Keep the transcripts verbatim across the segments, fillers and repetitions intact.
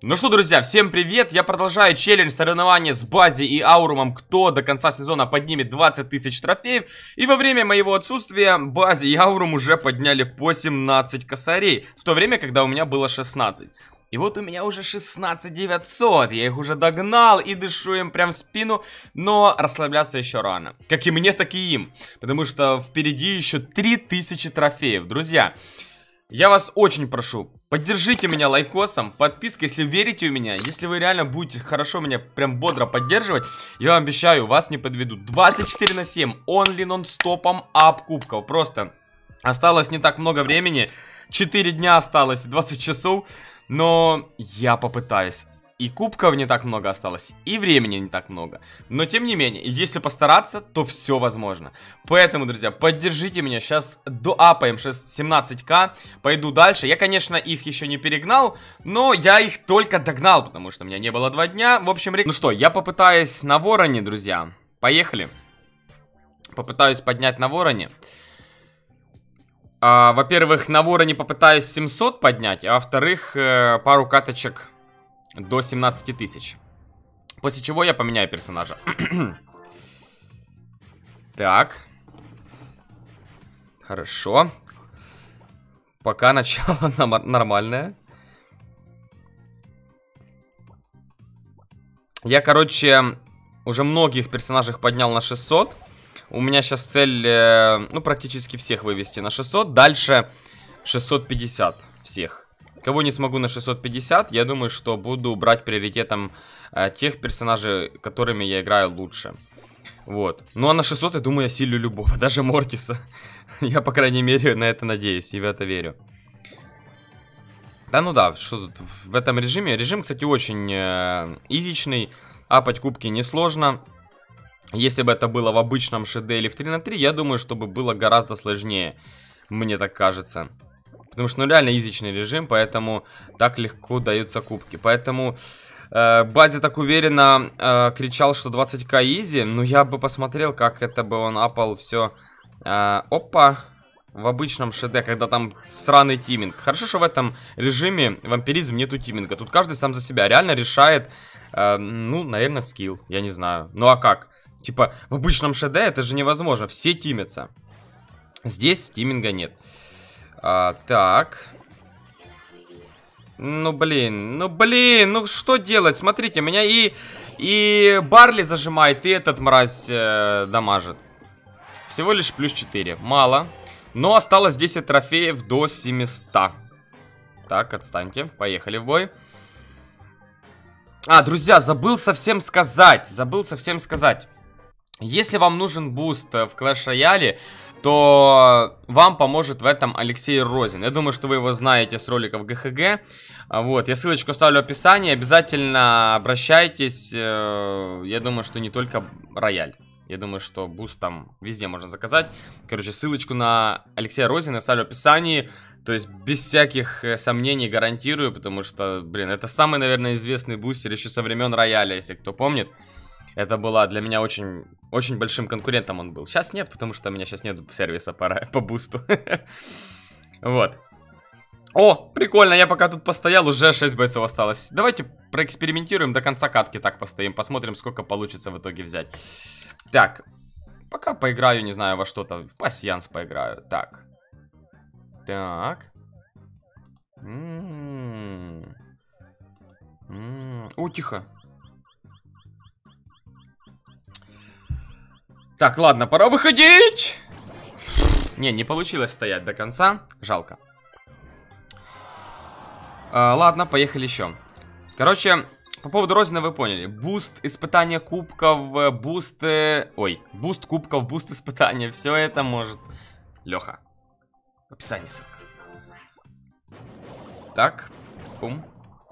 Ну что, друзья, всем привет! Я продолжаю челлендж соревнования с Бази и Аурумом, кто до конца сезона поднимет двадцать тысяч трофеев. И во время моего отсутствия Бази и Аурум уже подняли по семнадцать косарей, в то время, когда у меня было шестнадцать. И вот у меня уже шестнадцать девятьсот, я их уже догнал и дышу им прям в спину, но расслабляться еще рано. Как и мне, так и им, потому что впереди еще три тысячи трофеев, друзья. Я вас очень прошу, поддержите меня лайкосом, подпиской, если верите в меня. Если вы реально будете хорошо меня прям бодро поддерживать, я вам обещаю, вас не подведу. двадцать четыре на семь, онли нон-стопом ап кубков. Просто осталось не так много времени, четыре дня осталось, двадцать часов. Но я попытаюсь. И кубков не так много осталось, и времени не так много. Но тем не менее, если постараться, то все возможно. Поэтому, друзья, поддержите меня. Сейчас доапаем семнадцать ка. Пойду дальше. Я, конечно, их еще не перегнал, но я их только догнал, потому что у меня не было два дня. В общем, ну что, я попытаюсь на вороне, друзья. Поехали. Попытаюсь поднять на вороне. а, Во-первых, на вороне попытаюсь семьсот поднять, а во-вторых, э, пару каточек до семнадцати тысяч. После чего я поменяю персонажа. Так. Хорошо. Пока начало нормальное. Я, короче, уже многих персонажей поднял на шестьсот. У меня сейчас цель, э, ну, практически всех вывести на шестьсот. Дальше шестьсот пятьдесят всех. Кого не смогу на шестьсот пятьдесят, я думаю, что буду брать приоритетом э, тех персонажей, которыми я играю лучше. Вот. Ну а на шестьсот, я думаю, я силю любого, даже Мортиса. Я, по крайней мере, на это надеюсь и в это верю. Да ну да, что тут в этом режиме? Режим, кстати, очень э, изичный. Апать кубки несложно. Если бы это было в обычном ШД или в три на три, я думаю, чтобы было гораздо сложнее. Мне так кажется. Потому что, ну, реально изичный режим, поэтому так легко даются кубки. Поэтому э, Бази так уверенно э, кричал, что двадцать ка изи. Но я бы посмотрел, как это бы он апал все. Э, опа. В обычном ШД, когда там сраный тиминг. Хорошо, что в этом режиме вампиризм нету тиминга. Тут каждый сам за себя реально решает, э, ну, наверное, скилл. Я не знаю. Ну, а как? Типа, в обычном ШД это же невозможно. Все тимятся. Здесь тиминга нет. А, так. Ну, блин, ну, блин, ну, что делать? Смотрите, меня и, и Барли зажимает, и этот мразь э, дамажит. Всего лишь плюс четыре. Мало. Но осталось десять трофеев до семисот. Так, отстаньте. Поехали в бой. А, друзья, забыл совсем сказать. Забыл совсем сказать. Если вам нужен буст в Clash Royale, то вам поможет в этом Алексей Розин. Я думаю, что вы его знаете с роликов ГХГ. Вот, я ссылочку оставлю в описании. Обязательно обращайтесь. Я думаю, что не только рояль. Я думаю, что буст там везде можно заказать. Короче, ссылочку на Алексея Розина оставлю в описании. То есть без всяких сомнений гарантирую, потому что, блин, это самый, наверное, известный бустер еще со времен рояля, если кто помнит. Это была для меня очень, очень большим конкурентом он был. Сейчас нет, потому что у меня сейчас нет сервиса по, по бусту. Вот. О, прикольно, я пока тут постоял, уже шесть бойцов осталось. Давайте проэкспериментируем до конца катки, так постоим. Посмотрим, сколько получится в итоге взять. Так, пока поиграю, не знаю, во что-то. В пасьянс поиграю. Так. Так. М-м-м. М-м-м. О, тихо. Так, ладно, пора выходить. Не, не получилось стоять до конца. Жалко. а, Ладно, поехали еще. Короче, по поводу Розина вы поняли. Буст, испытание кубков, бусты... Ой, буст кубков, буст испытания. Все это может Леха. В описании ссылка. Так, пум.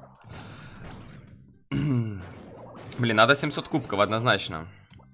Блин, надо семьсот кубков однозначно.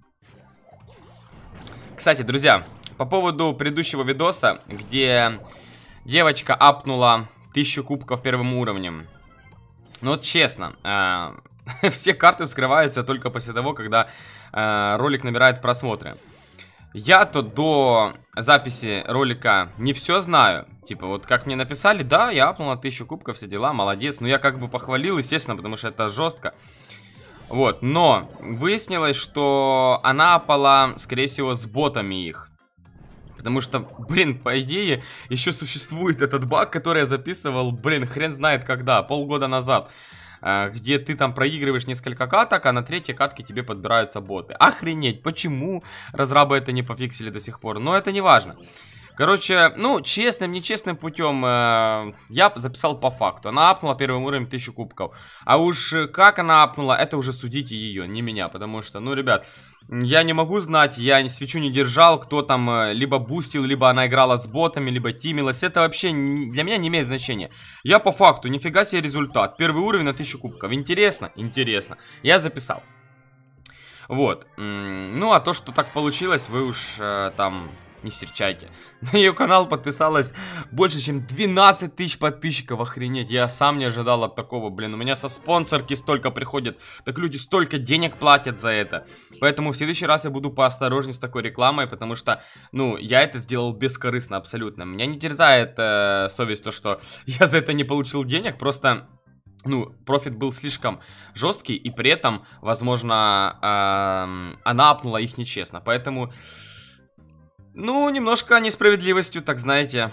Кстати, друзья, по поводу предыдущего видоса, где девочка апнула тысячу кубков первым уровнем. Ну вот честно, э, все карты вскрываются только после того, когда э, ролик набирает просмотры. Я-то до записи ролика не все знаю. Типа, вот как мне написали, да, я апнул на тысячу кубков, все дела, молодец. Но я как бы похвалил, естественно, потому что это жестко. Вот, но выяснилось, что она апала, скорее всего, с ботами их. Потому что, блин, по идее, еще существует этот баг, который я записывал, блин, хрен знает когда, полгода назад. Где ты там проигрываешь несколько каток, а на третьей катке тебе подбираются боты. Охренеть, почему разрабы это не пофиксили до сих пор? Но это не важно. Короче, ну, честным, нечестным путем э, я записал по факту. Она апнула первым уровнем тысячу кубков. А уж как она апнула, это уже судите ее, не меня. Потому что, ну, ребят, я не могу знать, я свечу не держал, кто там э, либо бустил, либо она играла с ботами, либо тимилась. Это вообще для меня не имеет значения. Я по факту, нифига себе результат. Первый уровень на тысячу кубков. Интересно? Интересно. Я записал. Вот. Ну, а то, что так получилось, вы уж э, там... не серчайте. На ее канал подписалось больше, чем двенадцать тысяч подписчиков. Охренеть, я сам не ожидал от такого. Блин, у меня со спонсорки столько приходит. Так люди столько денег платят за это. Поэтому в следующий раз я буду поосторожней с такой рекламой. Потому что, ну, я это сделал бескорыстно абсолютно. Меня не терзает э, совесть то, что я за это не получил денег. Просто... ну, профит был слишком жесткий, и при этом, возможно, э, она апнула их нечестно. Поэтому, ну, немножко несправедливостью, так знаете.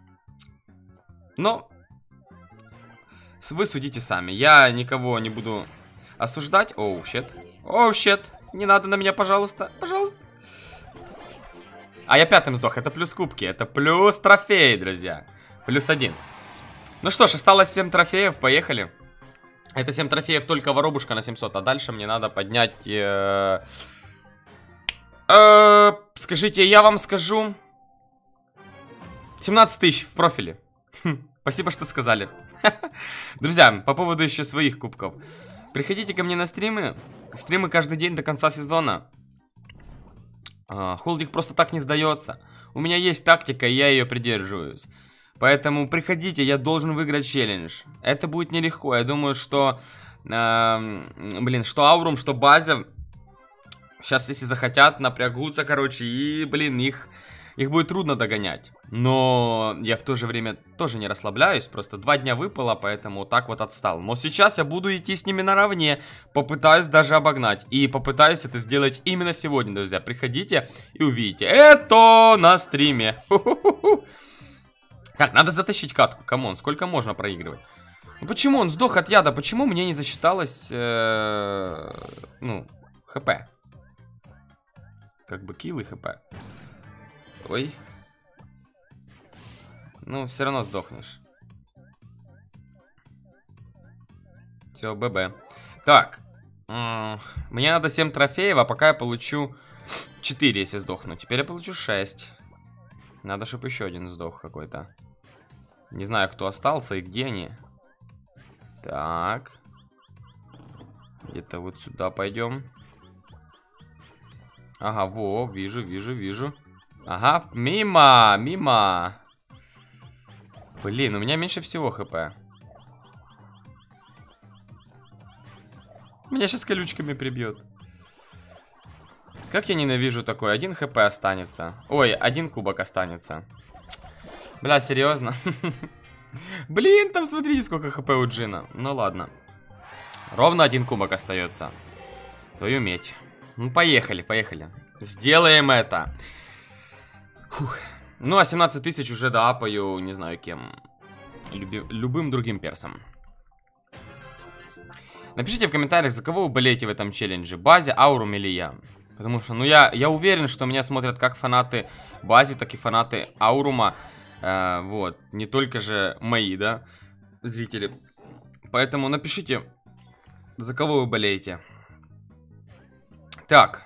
Но вы судите сами. Я никого не буду осуждать. Оу, щет. Оу, щет. Не надо на меня, пожалуйста. Пожалуйста. А я пятым сдох. Это плюс кубки. Это плюс трофеи, друзья. Плюс один. Ну что ж, осталось семь трофеев, поехали. Это семь трофеев только воробушка на семьсот, а дальше мне надо поднять... Э... Э... Скажите, я вам скажу... семнадцать тысяч в профиле. Хм, спасибо, что сказали. Друзья, по поводу еще своих кубков. Приходите ко мне на стримы. Стримы каждый день до конца сезона. Холдик просто так не сдается. У меня есть тактика, и я ее придерживаюсь. Поэтому приходите, я должен выиграть челлендж. Это будет нелегко. Я думаю, что... Э, блин, что Аурум, что Базя... Сейчас, если захотят, напрягутся, короче. И, блин, их... Их будет трудно догонять. Но я в то же время тоже не расслабляюсь. Просто два дня выпало, поэтому вот так вот отстал. Но сейчас я буду идти с ними наравне. Попытаюсь даже обогнать. И попытаюсь это сделать именно сегодня, друзья. Приходите и увидите. Это на стриме. Ху-ху-ху-ху. Так, надо затащить катку, камон, сколько можно проигрывать? Ну почему он сдох от яда? Почему мне не засчиталось, э, ну, хп? Как бы килл и хп. Ой. Ну, все равно сдохнешь. Все, ББ. Так. Мне надо семь трофеев, а пока я получу четыре, если сдохну. Теперь я получу шесть. Надо, чтобы еще один сдох какой-то. Не знаю, кто остался и где они. Так. Где-то вот сюда пойдем. Ага, во, вижу, вижу, вижу. Ага, мимо, мимо. Блин, у меня меньше всего хп. Меня сейчас колючками прибьет. Как я ненавижу такое. Один хп останется. Ой, один кубок останется. Бля, серьезно? Блин, там смотрите, сколько хп у Джина. Ну ладно. Ровно один кубок остается. Твою медь. Ну, поехали, поехали. Сделаем это. Фух. Ну, а семнадцать тысяч уже доапаю, не знаю кем. Люби... Любым другим персом. Напишите в комментариях, за кого вы болеете в этом челлендже. Базе, Аурум или я. Потому что, ну, я, я уверен, что меня смотрят как фанаты Бази, так и фанаты Аурума. Э, вот. Не только же мои, да, зрители. Поэтому напишите, за кого вы болеете. Так.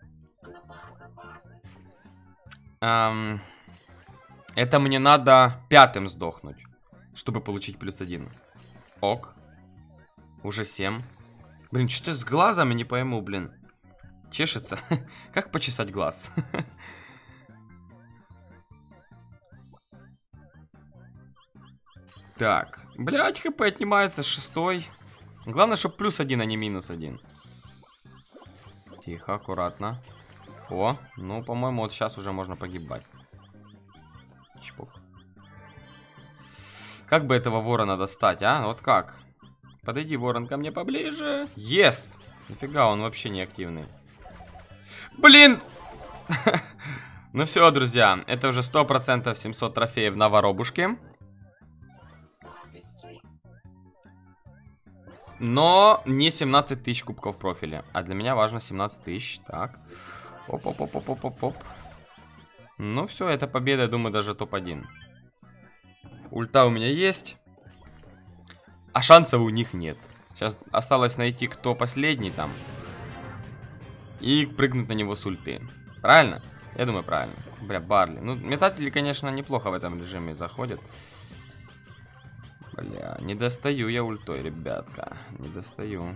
Эм, это мне надо пятым сдохнуть, чтобы получить плюс один. Ок. Уже семь. Блин, что-то с глазами не пойму, блин. Чешется. Как почесать глаз? Так. Блять, хп отнимается с шестой. Главное, чтобы плюс один, а не минус один. Тихо, аккуратно. О, ну, по-моему, вот сейчас уже можно погибать. Чпок. Как бы этого ворона достать, а? Вот как? Подойди, ворон, ко мне поближе. Yes! Нифига, он вообще не активный. Блин! Ну все, друзья, это уже сто процентов семьсот трофеев на воробушке. Но не семнадцать тысяч кубков профиля. А для меня важно семнадцать тысяч. Так. Оп-оп-оп-оп-оп-оп. Ну все, это победа, я думаю, даже топ один. Ульта у меня есть. А шансов у них нет. Сейчас осталось найти, кто последний там. И прыгнуть на него с ульты. Правильно? Я думаю, правильно. Бля, Барли. Ну, метатели, конечно, неплохо в этом режиме заходят. Бля, не достаю я ультой, ребятка. Не достаю.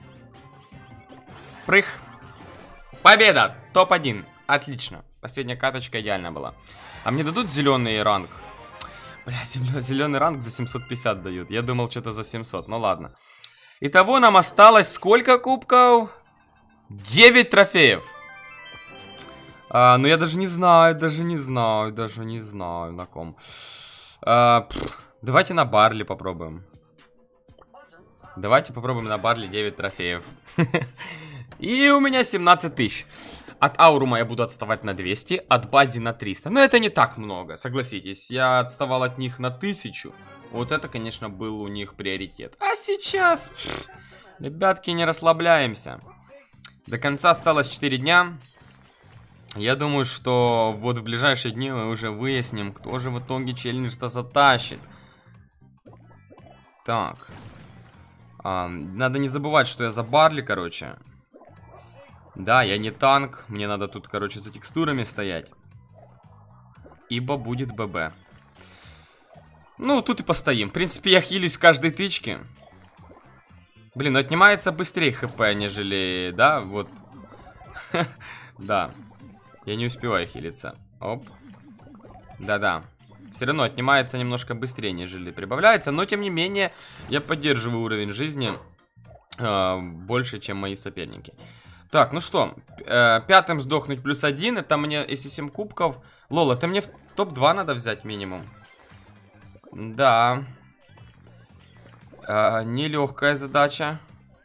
Прых. Победа! топ один. Отлично. Последняя каточка идеально была. А мне дадут зеленый ранг? Бля, зеленый ранг за семьсот пятьдесят дают. Я думал, что-то за семьсот. Ну ладно. Итого нам осталось сколько кубков? девять трофеев. А, ну я даже не знаю, даже не знаю, даже не знаю на ком. А, пфф, давайте на Барли попробуем. Давайте попробуем на Барли девять трофеев. И у меня семнадцать тысяч. От Аурума я буду отставать на двести, от Бази на триста. Но это не так много, согласитесь. Я отставал от них на тысячу. Вот это, конечно, был у них приоритет. А сейчас, пфф, ребятки, не расслабляемся. До конца осталось четыре дня. Я думаю, что вот в ближайшие дни мы уже выясним, кто же в итоге челлендж-то затащит. Так. А, надо не забывать, что я за Барли, короче. Да, я не танк. Мне надо тут, короче, за текстурами стоять. Ибо будет ББ. Ну, тут и постоим. В принципе, я хилюсь в каждой тычке. Блин, отнимается быстрее хп, нежели... Да, вот. Да. Я не успеваю хилиться. Оп. Да-да. Все равно отнимается немножко быстрее, нежели прибавляется. Но, тем не менее, я поддерживаю уровень жизни э, больше, чем мои соперники. Так, ну что. Э, пятым сдохнуть плюс один. Это мне, если семь кубков. Лол, это мне в топ два надо взять минимум. Да. Э, нелегкая задача.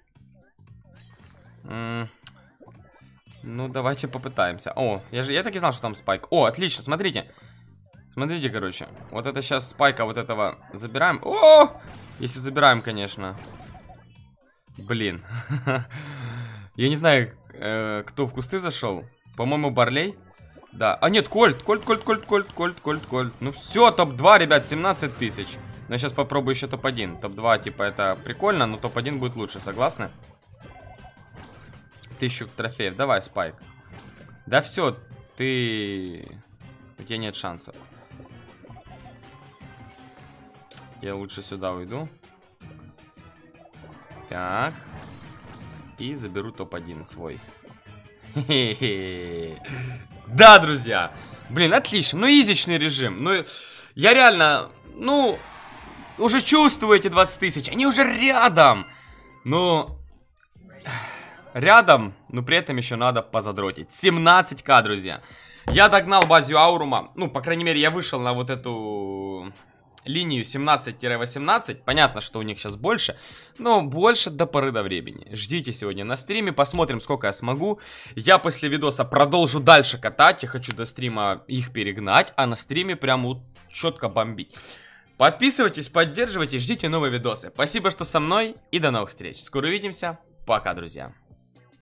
М Ну, давайте попытаемся. О, я же я так и знал, что там спайк. О, отлично, смотрите. Смотрите, короче. Вот это сейчас спайка вот этого забираем. О! Если забираем, конечно. Блин. Я не знаю, э, кто в кусты зашел. По-моему, Барлей. Да. А нет, Кольт. Кольт, Кольт, Кольт, Кольт, Кольт, Кольт, Кольт. Ну все, топ два, ребят, семнадцать тысяч. Но я сейчас попробую еще топ один. топ два, типа, это прикольно, но топ один будет лучше, согласны? Тысячу трофеев. Давай, спайк. Да все, ты... У тебя нет шансов. Я лучше сюда уйду. Так. И заберу топ один свой. Хе-хе-хе. Да, друзья. Блин, отлично. Ну, изичный режим. Ну, я реально... Ну, уже чувствую эти двадцать тысяч. Они уже рядом. Ну... Рядом, но при этом еще надо позадротить. семнадцать ка, друзья. Я догнал базу Аурума. Ну, по крайней мере, я вышел на вот эту линию семнадцать восемнадцать. Понятно, что у них сейчас больше. Но больше до поры до времени. Ждите сегодня на стриме. Посмотрим, сколько я смогу. Я после видоса продолжу дальше катать. Я хочу до стрима их перегнать. А на стриме прям вот четко бомбить. Подписывайтесь, поддерживайте. Ждите новые видосы. Спасибо, что со мной. И до новых встреч. Скоро увидимся. Пока, друзья.